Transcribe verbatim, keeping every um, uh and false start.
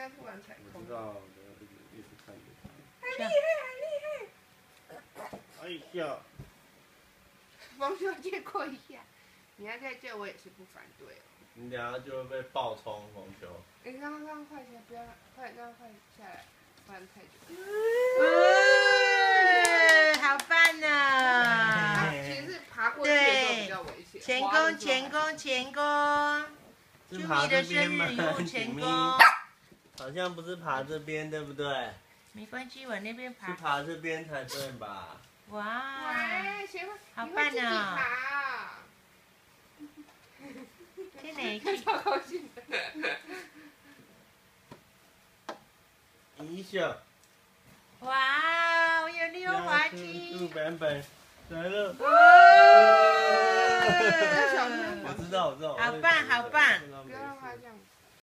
该突然踩空。 我知道，我一直一直看着他。很厉害，很厉害。 哎呀， 风球借过一下，你要再借我也是不反对哦。 你等下就会被爆冲风球。 你让它让快些，不要快让快下来，不然太久。 好棒呢！ 它其实是爬过去的时候比较危险。 成功，成功，成功！祝你的生日礼物成功。 好像不是爬这边，对不对？ 没关系，往那边爬。 是爬这边才对吧？ 哇！ 喂，谁会？ 好棒哦！ 在哪一句？ 超高兴的。 一下。 哇，有溜滑梯。 祝版本来了。 要小心。 我知道，我知道。 好棒，好棒。 不要让它这样。